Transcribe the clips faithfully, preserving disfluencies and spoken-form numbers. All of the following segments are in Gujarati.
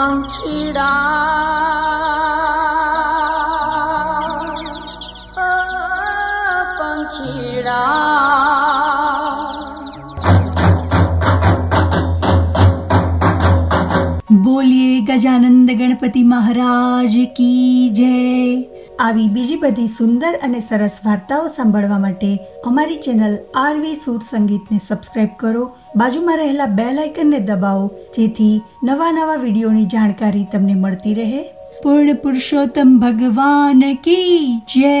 પંખીડા પંખીડા બોલીએ ગજાનંદ ગણપતિ મહારાજ કી જય। આવી બીજી બધી સુંદર અને સરસ વાર્તાઓ સાંભળવા માટે અમારી ચેનલ આરવી સૂર સંગીતને સબસ્ક્રાઇબ કરો, બાજુમાં રહેલા બેલ આઇકનને દબાવો જેથી નવા નવા વિડીયોની જાણકારી તમને મળતી રહે। પૂર્ણ પુરુષોત્તમ ભગવાન કી જય।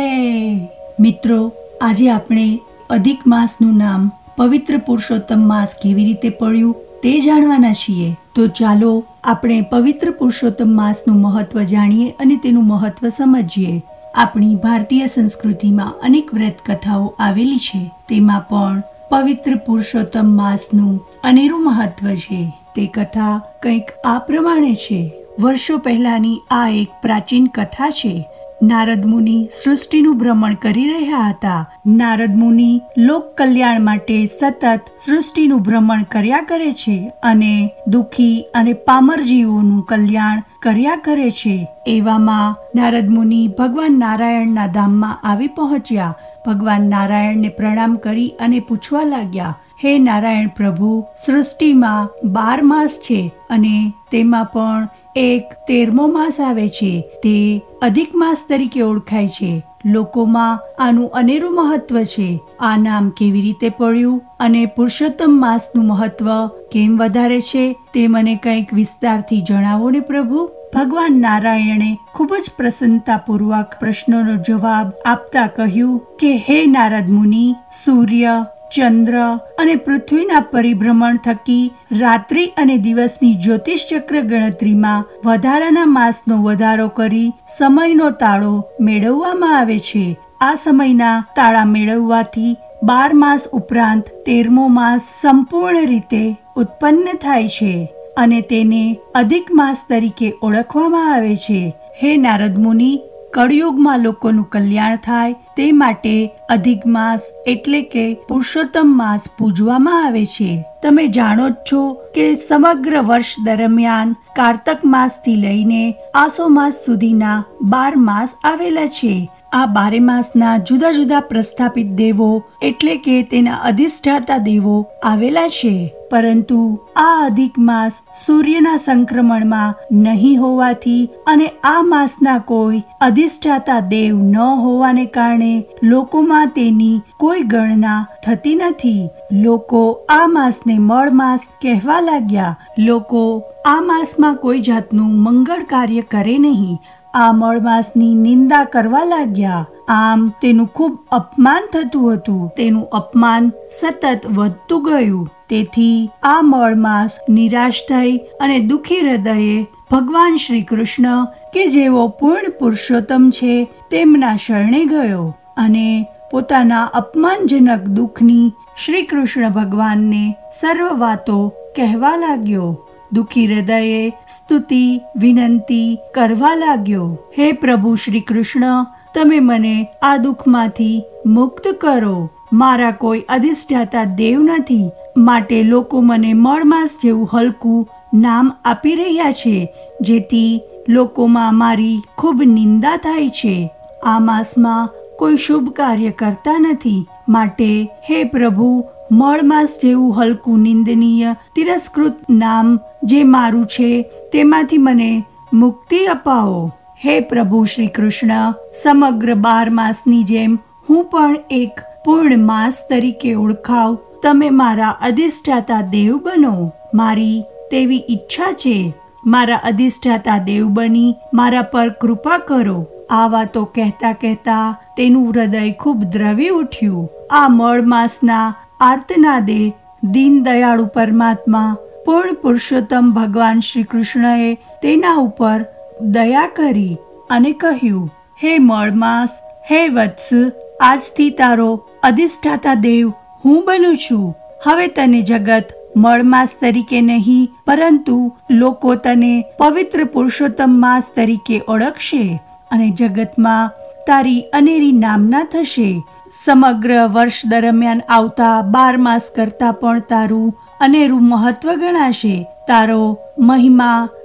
મિત્રો, આજે આપણે અધિક માસનું નામ પવિત્ર પુરુષોત્તમ માસ કેવી રીતે પડ્યું તે જાણવાના છીએ। તો ચાલો આપણે પવિત્ર પુરુષોત્તમ માસનું મહત્વ જાણીએ અને તેનું મહત્વ સમજીએ। આપણી ભારતીય સંસ્કૃતિમાં અનેક વ્રત કથાઓ આવેલી છે, તેમાં પણ પવિત્ર પુરુષોત્તમ માસનું અનેરું મહત્વ છે। તે કથા કંઈક આ પ્રમાણે છે। વર્ષો પહેલાની આ એક પ્રાચીન કથા છે। નારદ મુનિ સૃષ્ટિનું ભ્રમણ કરી રહ્યા હતા। નારદ મુનિ લોક કલ્યાણ માટે સતત સૃષ્ટિનું ભ્રમણ કર્યા કરે છે અને દુખી અને પામર જીવોનું કલ્યાણ કર્યા કરે છે। એવામાં નારદ મુનિ ભગવાન નારાયણના ધામમાં આવી પહોંચ્યા। ભગવાન નારાયણને પ્રણામ કરી અને પૂછવા લાગ્યા, હે નારાયણ પ્રભુ, સૃષ્ટિમાં બાર માસ છે અને તેમાં પણ એક તેરમો માસ આવે છે, તે અધિક માસ તરીકે ઓળખાય છે। લોકોમાં આનું અનેરું મહત્વ છે। આ નામ કેવી રીતે પડ્યું અને પુરુષોત્તમ માસનું મહત્વ કેમ વધારે છે તે મને કંઈક વિસ્તારથી જણાવો ને પ્રભુ। ભગવાન નારાયણે ખૂબ જ પ્રસન્નતાપૂર્વક પ્રશ્નોનો જવાબ આપતા કહ્યું કે હે નારદ મુનિ, સૂર્ય, ચંદ્ર અને પૃથ્વીના પરિભ્રમણ થકી રાત્રિ અને દિવસની જ્યોતિષ ચક્ર ગણતરીમાં વધારાના માસનો વધારો કરી સમયનો તાળો મેળવવામાં આવે છે। આ સમયના તાળા મેળવવાથી બાર માસ ઉપરાંત તેરમો માસ સંપૂર્ણ રીતે ઉત્પન્ન થાય છે અને તેને અધિક માસ તરીકે ઓળખવામાં આવે છે। હે નારદ મુનિ, કળિયુગમાં લોકોનું કલ્યાણ થાય તે માટે અધિક માસ એટલે કે પુરુષોત્તમ માસ પૂજવામાં આવે છે। તમે જાણો જ છો કે સમગ્ર વર્ષ દરમિયાન કારતક માસથી લઈને આસો માસ સુધીના બાર માસ આવેલા છે। આ બારે માસના જુદા જુદા પ્રસ્થાપિત દેવો એટલે કે તેના અધિષ્ઠાતા દેવો આવેલા છે, પરંતુ આ અધિક માસ સૂર્યના સંક્રમણમાં નહીં હોવાથી અને આ માસના કોઈ અધિષ્ઠાતા દેવ ન હોવાને કારણે લોકોમાં તેની કોઈ ગણના થતી નથી। લોકો આ માસને મળ માસ કહેવા લાગ્યા। લોકો આ માસમાં કોઈ જાતનું મંગળ કાર્ય કરે નહીં, આ મળ માસની નિંદા કરવા લાગ્યા। આમ તેનું ખૂબ અપમાન થતું હતું। તેનું અપમાન સતત વધતું ગયું। તેથી આ મળ માસ નિરાશ થઈ અને દુઃખી હૃદયે ભગવાન શ્રી કૃષ્ણ કે જેઓ પૂર્ણ પુરુષોત્તમ છે તેમના શરણે ગયો અને પોતાના અપમાનજનક દુઃખની શ્રી કૃષ્ણ ભગવાનને સર્વ વાતો કહેવા લાગ્યો। દુઃખી હૃદયે સ્તુતિ વિનંતી કરવા લાગ્યો, હે પ્રભુ શ્રી કૃષ્ણ, તમે મને આ દુઃખમાંથી મુક્ત કરો। મારા કોઈ અધિષ્ઠાતા દેવ નથી, માટે લોકો મને મળમાસ જેવું હલકું નામ આપી રહ્યા છે, જેથી લોકોમાં મારી ખૂબ નિંદા થાય છે। આ માસમાં કોઈ શુભ કાર્ય કરતા નથી, માટે હે પ્રભુ, મળમાસ જેવું હલકું નિંદનીય તિરસ્કૃત નામ જે મારું છે તેમાંથી મને મુક્તિ અપાવો। હે પ્રભુ શ્રી કૃષ્ણ, સમગ્ર બાર માસની જેમ હું પણ એક પૂર્ણ માસ તરીકે ઓળખાવ। તમે મારા અધિષ્ઠાતા દેવ બનો। મારી તેવી ઈચ્છા છે, મારા અધિષ્ઠાતા દેવ બની મારા પર કૃપા કરો। આ વાતો કહેતા કહેતા તેનું હૃદય ખૂબ દ્રવી ઉઠ્યું। આ મળ માસના આર્તનાદે દીન દયાળુ પરમાત્મા પૂર્ણ પુરુષોત્તમ ભગવાન શ્રી કૃષ્ણએ તેના ઉપર દયા કરી અને કહ્યું, હે મળમાસ, હે વત્સ, આજથી તારો અધિષ્ઠાતા દેવ હું બનું છું। હવે તને જગત મળમાસ તરીકે નહીં પરંતુ લોકો તને પવિત્ર પુરુષોત્તમ માસ તરીકે ઓળખશે અને જગતમાં તારી અનેરી નામના થશે। સમગ્ર વર્ષ દરમિયાન આવતા બાર માસ કરતા પણ તારું અનેરું મહત્વ ગણાશે। તારો મહિમા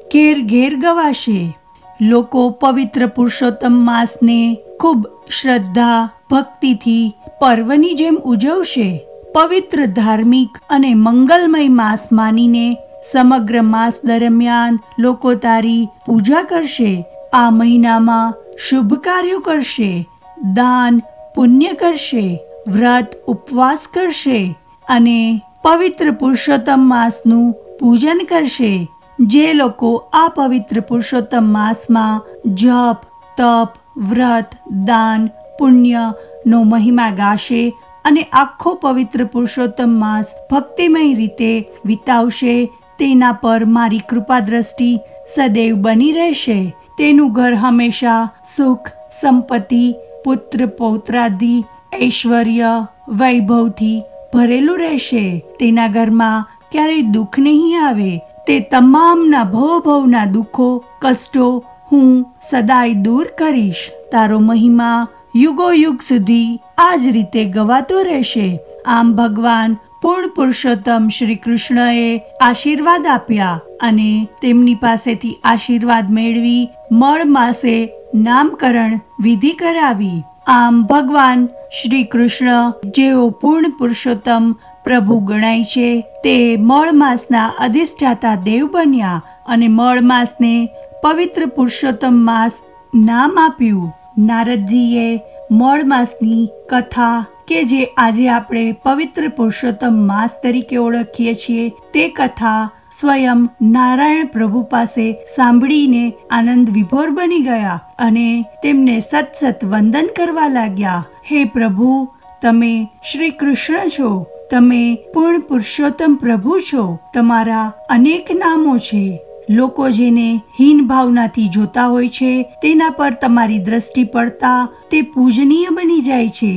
ઘેર ઘેર ગવાશે. લોકો પવિત્ર પુરુષોત્તમ માસને ખૂબ શ્રદ્ધા ભક્તિથી પર્વની જેમ ઉજવશે. પવિત્ર ધાર્મિક અને મંગલમય માસ માનીને સમગ્ર માસ દરમિયાન લોકો તારી પૂજા કરશે. આ મહિનામાં શુભ કાર્યો કરશે, દાન પુણ્ય કરશે, વ્રત ઉપવાસ કરશે અને પવિત્ર પુરુષોત્તમ માસનું પૂજન કરશે. જે લોકો આ પવિત્ર પુરુષોત્તમ માસમાં જપ, તપ, વ્રત, દાન, પુણ્યનો મહિમા ગાશે અને આખો પવિત્ર પુરુષોત્તમ માસ ભક્તિમય રીતે વિતાવશે, તેના પર મારી કૃપા દ્રષ્ટિ સદૈવ બની રહેશે. તેનું ઘર હંમેશા સુખ, સંપત્તિ, પુત્ર પૌત્રાદિ, ઐશ્વર્ય, વૈભવથી ભરેલું રહેશે. તેના ઘરમાં ક્યારેય દુઃખ નહીં આવે. તે તમામના ભવભવના દુઃખો, કષ્ટો હું સદાય દૂર કરીશ. તારો મહિમા યુગો યુગ સુધી આ જ રીતે ગવાતો રહેશે. આમ ભગવાન પૂર્ણ પુરુષોત્તમ શ્રી કૃષ્ણએ આશીર્વાદ આપ્યા અને તેમની પાસેથી આશીર્વાદ મેળવી મળ માસે નામકરણ વિધિ કરાવી. આમ ભગવાન શ્રી કૃષ્ણ જેઓ પૂર્ણ પુરુષોત્તમ પ્રભુ ગણાય છે, તે મળ માસના અધિષ્ઠાતા દેવ બન્યા અને મળ માસને પવિત્ર પુરુષોત્તમ માસ નામ આપ્યું. નારદજીએ મળ માસની કથા કે જે આજે આપણે પવિત્ર પુરુષોત્તમ માસ તરીકે ઓળખીએ છીએ, તે કથા સ્વયં નારાયણ પ્રભુ પાસે સાંભળીને આનંદ વિભોર બની ગયા અને તેમને સત સત વંદન કરવા લાગ્યા. હે પ્રભુ, તમે શ્રી કૃષ્ણ છો, તમે પૂર્ણ પુરુષોત્તમ પ્રભુ છો. તમારા અનેક નામો છે. લોકો જેને હીન ભાવનાથી જોતા હોય છે, તેના પર તમારી દ્રષ્ટિ પડતા તે પૂજનીય બની જાય છે.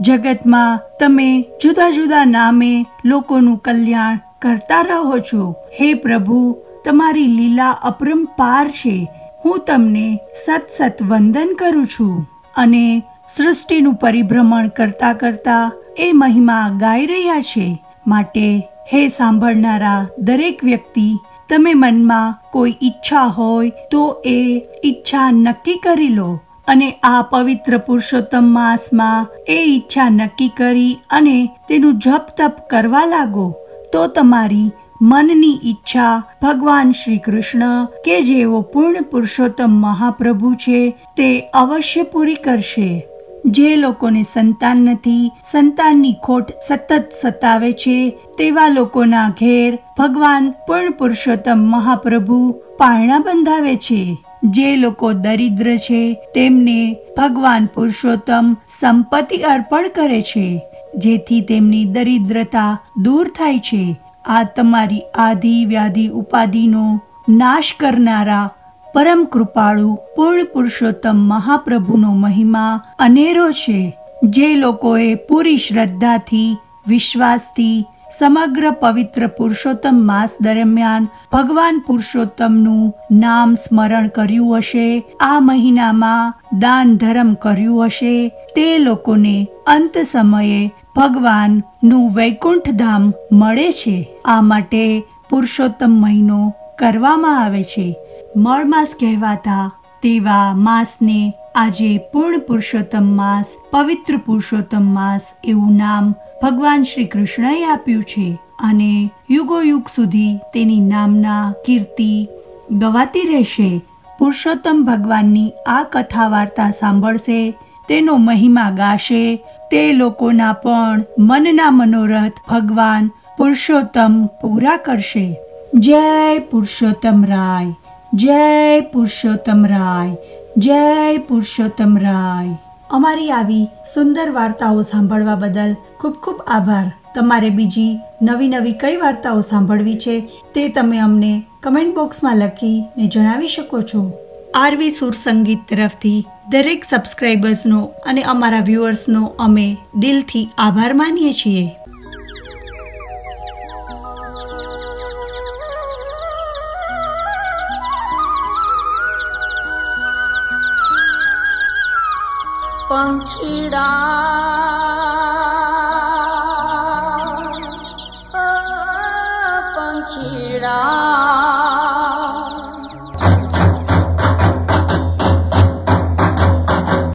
જગતમાં તમે જુદા જુદા નામે લોકોનું કલ્યાણ કરતા રહો છો. હે પ્રભુ, તમારી લીલા અપરંપાર છે. હું તમને સત સત વંદન કરું છું અને સૃષ્ટિનું પરિભ્રમણ કરતા કરતા એ મહિમા ગાઈ રહ્યા છે. માટે હે સાંભળનારા દરેક વ્યક્તિ, તમે મનમાં કોઈ ઈચ્છા હોય તો એ ઈચ્છા નક્કી કરી લો અને આ પવિત્ર પુરુષોત્તમ માસમાં એ ઈચ્છા નક્કી કરી અને તેનું જપ તપ કરવા લાગો. તો તમારી મનની ઈચ્છા ભગવાન શ્રી કૃષ્ણ કે જેઓ પૂર્ણ પુરુષોત્તમ મહાપ્રભુ છે, તે અવશ્ય પૂરી કરશે. જે લોકોને સંતાન નથી, સંતાનની ખોટ સતત સતાવે છે, તેવા લોકોના ઘેર ભગવાન પૂર્ણ પુરુષોત્તમ મહાપ્રભુ પારણા બંધાવે છે. જે લોકો દરિદ્ર છે, તેમને ભગવાન પુરુષોત્તમ સંપત્તિ અર્પણ કરે છે, જેથી તેમની દરિદ્રતા દૂર થાય છે. આ તમારી આદિ વ્યાધિ ઉપાધિનો નાશ કરનારા પરમ કૃપાળુ પૂર્ણ પુરુષોત્તમ મહાપ્રભુનો મહિમા અનેરો છે. જે લોકોએ પૂરી શ્રદ્ધાથી, વિશ્વાસથી સમગ્ર પવિત્ર પુરુષોત્તમ માસ દરમિયાન ભગવાન પુરુષોત્તમનું નામ સ્મરણ કર્યું હશે, આ મહિનામાં દાન ધર્મ કર્યું હશે, તે લોકોને અંત સમયે ભગવાનનું વૈકુંઠ ધામ મળે છે. આ માટે પુરુષોત્તમ મહિનો કરવામાં આવે છે. મળ માસ કહેવાતા તેવા માસને આજે પૂર્ણ પુરુષોત્તમ માસ, પવિત્ર પુરુષોત્તમ માસ એવું નામ ભગવાન શ્રી કૃષ્ણએ આપ્યું છે અને યુગો યુગ સુધી તેની નામના કીર્તિ ગવાતી રહેશે. પુરુષોત્તમ ભગવાનની આ કથા વાર્તા સાંભળશે, તેનો મહિમા ગાશે, તે લોકોના પણ મનના મનોરથ ભગવાન પુરુષોત્તમ પૂરા કરશે. જય પુરુષોત્તમ રાય, જય પુરુષોત્તમ રાય, જય પુરુષોત્તમ રાય. અમારી આવી સુંદર વાર્તાઓ સાંભળવા બદલ ખૂબ ખૂબ આભાર. તમારે બીજી નવી નવી કઈ વાર્તાઓ સાંભળવી છે તે તમે અમને કમેન્ટ બોક્સમાં લખીને જણાવી શકો છો. આરવી સુર સંગીત તરફથી દરેક સબસ્ક્રાઇબર્સનો અને અમારા વ્યુઅર્સનો અમે દિલથી આભાર માનીએ છીએ. પંખીડા પંખીડા